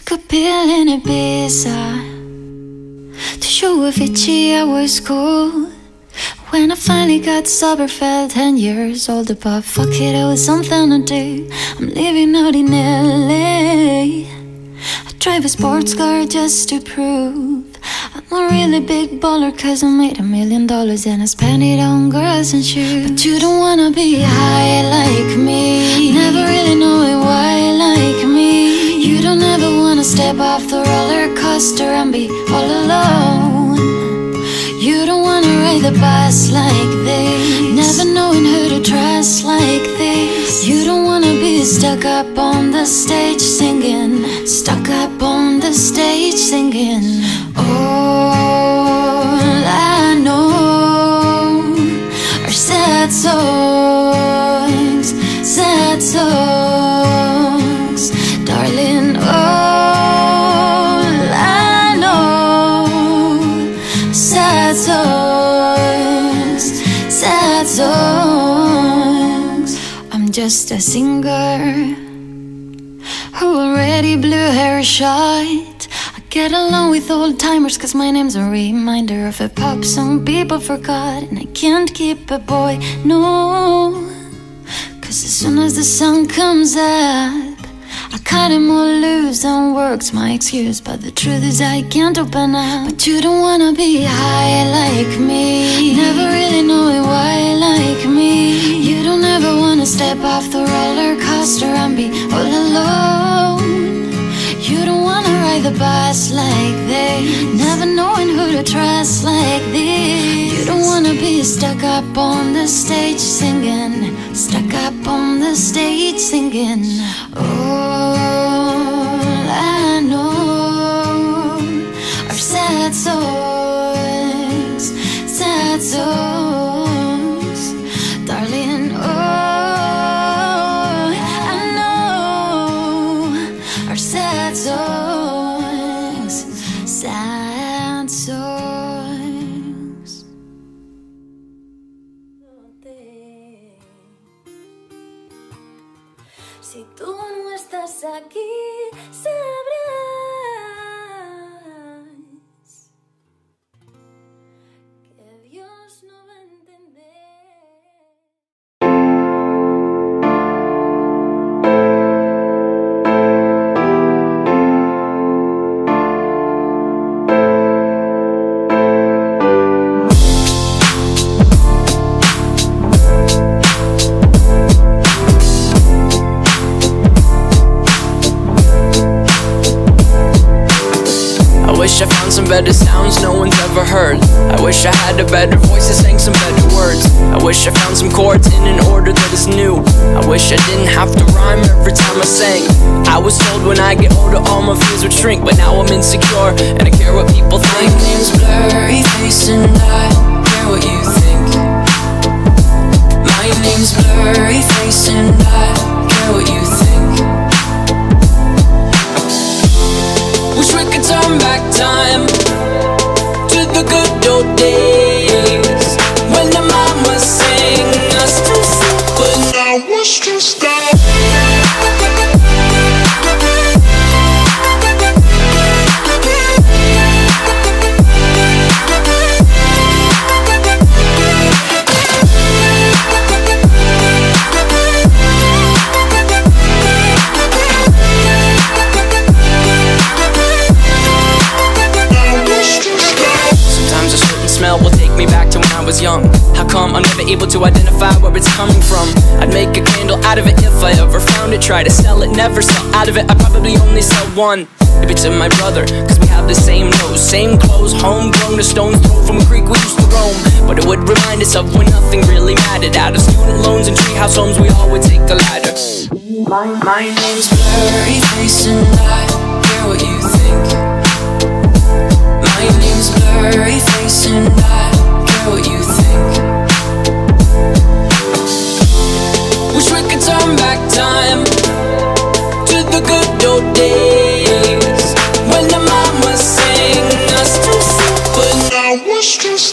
Took a pill in Ibiza to show Avicii I was cool. When I finally got sober, felt 10 years older, but fuck it, it was something to do. I'm living out in LA. I drive a sports car just to prove I'm a really big baller, cause I made $1 million and I spent it on girls and shoes. But you don't wanna be high like me, never really knowing why like me. You don't ever wanna step off the roller coaster and be all alone. You don't wanna ride the bus like this, never knowing who to trust like this. You don't wanna be stuck up on the stage singing, stuck up on the stage singing. All I know are sad songs, sad songs, darling. All I know, sad songs, sad songs. I'm just a singer who already blew her shot. Get along with old timers, cause my name's a reminder of a pop song people forgot. And I can't keep it, boy, no, cause as soon as the sun comes up, I cut him all loose and work's my excuse. But the truth is I can't open up. But you don't wanna be high like me, never really knowing why like me. You don't ever wanna step off the roller coaster and be all alone. You don't wanna ride the bus like this, never knowing who to trust like this. You don't wanna be stuck up on the stage singing, stuck up on the stage singing. All I know are sad songs, sad songs, darling. All I know are sad songs, sad songs. Si tú no estás aquí, sabrás que Dios no va a entender. I wish I found some better sounds no one's ever heard. I wish I had a better voice that sang some better words. I wish I found some chords in an order that is new. I wish I didn't have to rhyme every time I sang. I was told when I get older all my fears would shrink, but now I'm insecure and I care what people think. My name's Blurry Face and I care what you think. My name's Blurry Face and I care what you think. Wish we could turn back time to the good old days when the mama sang us to sleep, but now it's just will take me back to when I was young. How come I'm never able to identify where it's coming from? I'd make a candle out of it if I ever found it. Try to sell it, never sell out of it. I probably only sell one. Maybe to my brother, cause we have the same nose, same clothes, homegrown, a stone's throw from a creek we used to roam. But it would remind us of when nothing really mattered. Out of student loans and treehouse homes, we all would take the ladder. My name's Blurry Face and I care what you think. My name's Blurry Face and I care what you think. Wish we could turn back time to the good old days when the mama sang us to sleep, but now it's just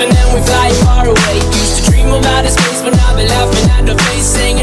and then we fly far away. Used to dream of outer space, but now they're laughing at the face, saying